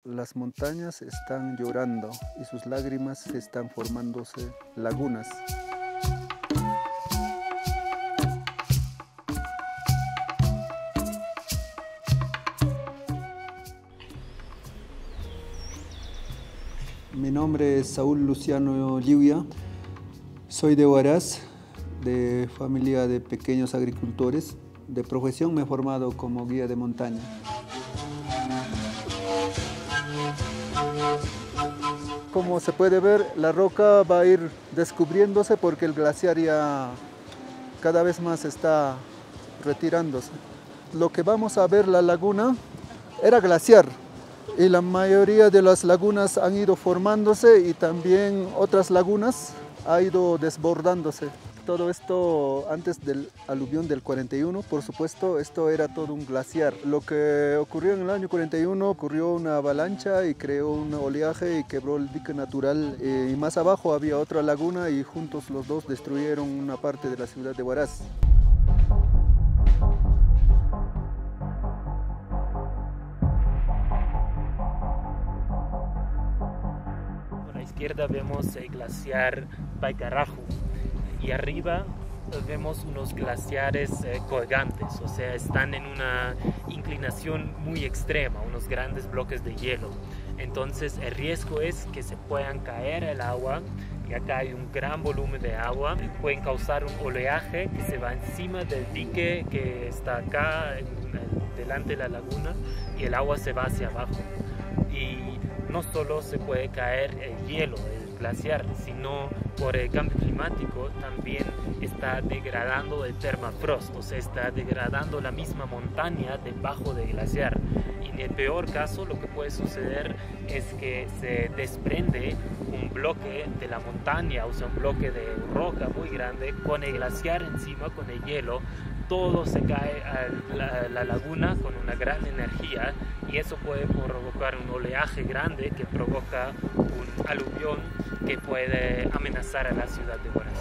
Las montañas están llorando y sus lágrimas están formándose lagunas. Mi nombre es Saúl Luciano Lluvia, soy de Huaraz, de familia de pequeños agricultores. De profesión me he formado como guía de montaña. Como se puede ver, la roca va a ir descubriéndose porque el glaciar ya cada vez más está retirándose. Lo que vamos a ver, la laguna, era glaciar y la mayoría de las lagunas han ido formándose y también otras lagunas han ido desbordándose. Todo esto antes del aluvión del 41, por supuesto, esto era todo un glaciar. Lo que ocurrió en el año 41, ocurrió una avalancha y creó un oleaje y quebró el dique natural. Y más abajo había otra laguna y juntos los dos destruyeron una parte de la ciudad de Huaraz. A la izquierda vemos el glaciar Paicaraju. Y arriba vemos unos glaciares colgantes, o sea, están en una inclinación muy extrema, unos grandes bloques de hielo. Entonces el riesgo es que se puedan caer el agua, y acá hay un gran volumen de agua, pueden causar un oleaje que se va encima del dique que está acá delante de la laguna y el agua se va hacia abajo. Y no solo se puede caer el hielo, el glaciar, sino por el cambio climático también está degradando el permafrost, o sea, está degradando la misma montaña debajo del glaciar. Y en el peor caso lo que puede suceder es que se desprende un bloque de la montaña, o sea, un bloque de roca muy grande con el glaciar encima, con el hielo. Todo se cae a la laguna con una gran energía y eso puede provocar un oleaje grande que provoca un aluvión que puede amenazar a la ciudad de Huaraz.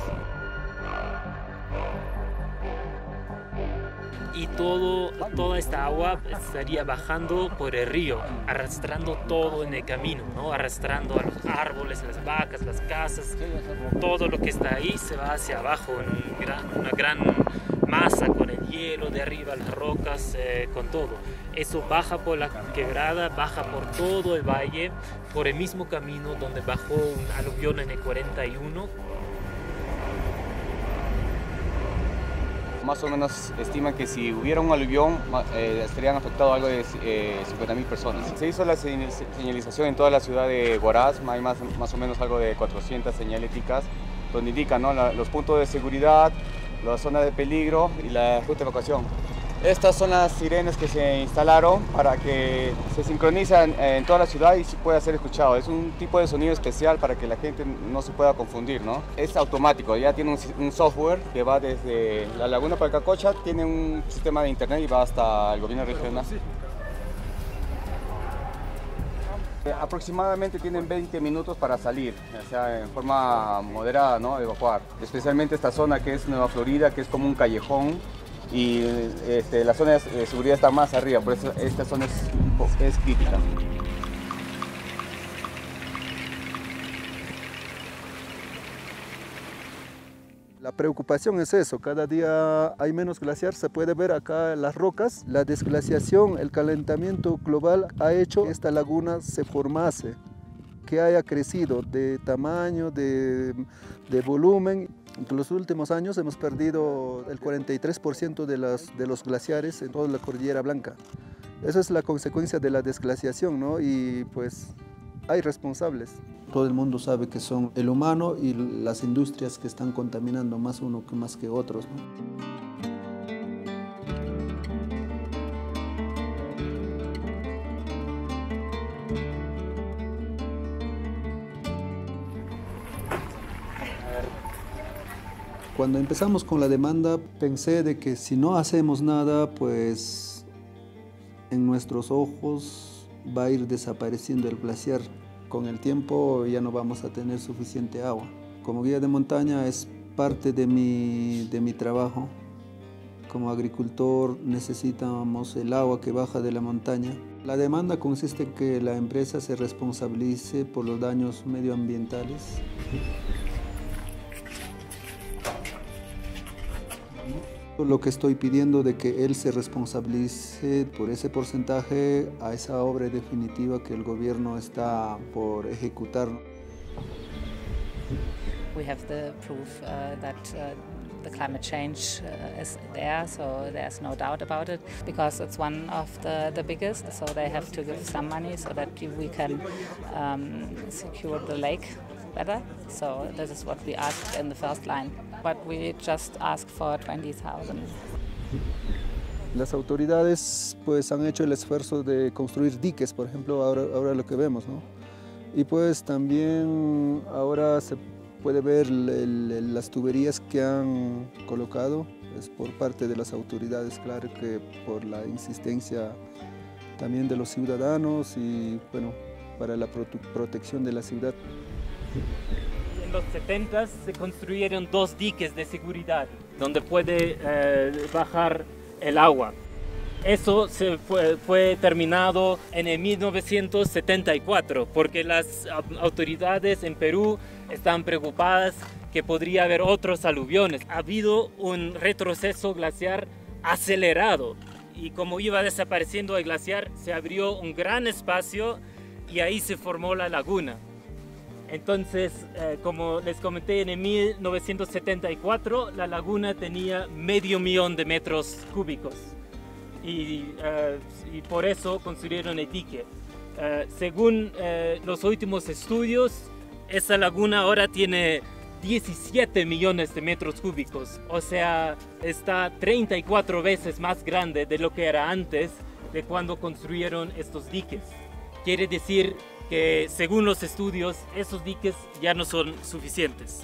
Y toda esta agua estaría bajando por el río, arrastrando todo en el camino, ¿no? Arrastrando a los árboles, las vacas, las casas, todo lo que está ahí se va hacia abajo en una gran masa con el hielo de arriba, las rocas, con todo. Eso baja por la quebrada, baja por todo el valle, por el mismo camino donde bajó un aluvión en el 41. Más o menos estiman que si hubiera un aluvión estarían afectados algo de 50.000 personas. Se hizo la señalización en toda la ciudad de Huaraz, hay más o menos algo de 400 señaléticas donde indican, ¿no?, los puntos de seguridad, las zonas de peligro y la ruta de evacuación. Estas son las sirenas que se instalaron para que se sincronizan en toda la ciudad y se pueda ser escuchado. Es un tipo de sonido especial para que la gente no se pueda confundir, ¿no? Es automático, ya tiene un software que va desde la laguna Palcacocha, tiene un sistema de internet y va hasta el gobierno regional. Aproximadamente tienen 20 minutos para salir, o sea, en forma moderada, ¿no?, evacuar. Especialmente esta zona que es Nueva Florida, que es como un callejón, y la zona de seguridad está más arriba, por eso esta zona es crítica. La preocupación es eso, cada día hay menos glaciar, se puede ver acá las rocas, la desglaciación, el calentamiento global ha hecho que esta laguna se formase, que haya crecido de tamaño, de volumen. En los últimos años hemos perdido el 43% de los glaciares en toda la Cordillera Blanca. Eso es la consecuencia de la desglaciación, ¿no? Y pues hay responsables. Todo el mundo sabe que son el humano y las industrias que están contaminando más uno más que otros, ¿no? Cuando empezamos con la demanda pensé de que si no hacemos nada, pues en nuestros ojos va a ir desapareciendo el glaciar. Con el tiempo ya no vamos a tener suficiente agua. Como guía de montaña es parte de mi trabajo. Como agricultor necesitamos el agua que baja de la montaña. La demanda consiste en que la empresa se responsabilice por los daños medioambientales. Lo que estoy pidiendo de que él se responsabilice por ese porcentaje a esa obra definitiva que el gobierno está por ejecutar. We have the proof that the climate change is there, so there's no doubt about it, because it's one of the biggest, so they have to give some money so that we can secure the lake better. So this is what we asked in the first line, but we just asked for 20,000. Las autoridades pues han hecho el esfuerzo de construir diques, por ejemplo, ahora lo que vemos, ¿no? Y pues también ahora se puede ver las tuberías que han colocado, es por parte de las autoridades, claro que por la insistencia también de los ciudadanos y bueno, para la protección de la ciudad. En los 70 se construyeron 2 diques de seguridad donde puede bajar el agua. Eso fue terminado en el 1974 porque las autoridades en Perú están preocupadas que podría haber otros aluviones. Ha habido un retroceso glaciar acelerado y como iba desapareciendo el glaciar se abrió un gran espacio y ahí se formó la laguna. Entonces, como les comenté, en el 1974 la laguna tenía 500,000 de metros cúbicos. Y por eso construyeron el dique. Según los últimos estudios, esa laguna ahora tiene 17 millones de metros cúbicos, o sea, está 34 veces más grande de lo que era antes de cuando construyeron estos diques. Quiere decir que, según los estudios, esos diques ya no son suficientes.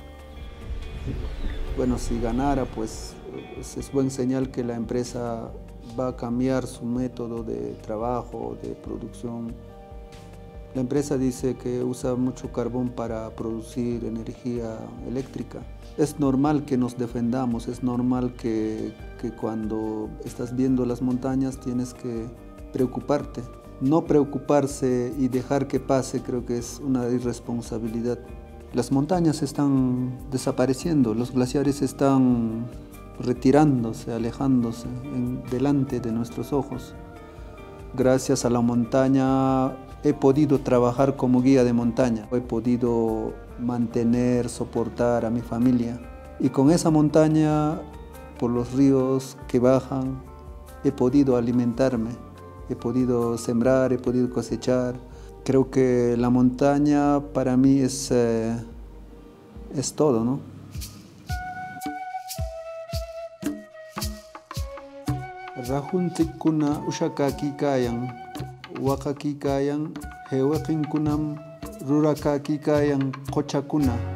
Bueno, si ganara, pues es buen señal que la empresa va a cambiar su método de trabajo, de producción. La empresa dice que usa mucho carbón para producir energía eléctrica. Es normal que nos defendamos, es normal que cuando estás viendo las montañas tienes que preocuparte. No preocuparse y dejar que pase creo que es una irresponsabilidad. Las montañas están desapareciendo, los glaciares están retirándose, alejándose delante de nuestros ojos. Gracias a la montaña he podido trabajar como guía de montaña, he podido mantener, soportar a mi familia. Y con esa montaña, por los ríos que bajan, he podido alimentarme, he podido sembrar, he podido cosechar. Creo que la montaña para mí es todo, ¿no? Rajuntikkuna ushakaki kayan, wakaki kayan, heweqinkunam rurakaki kayan qochakuna.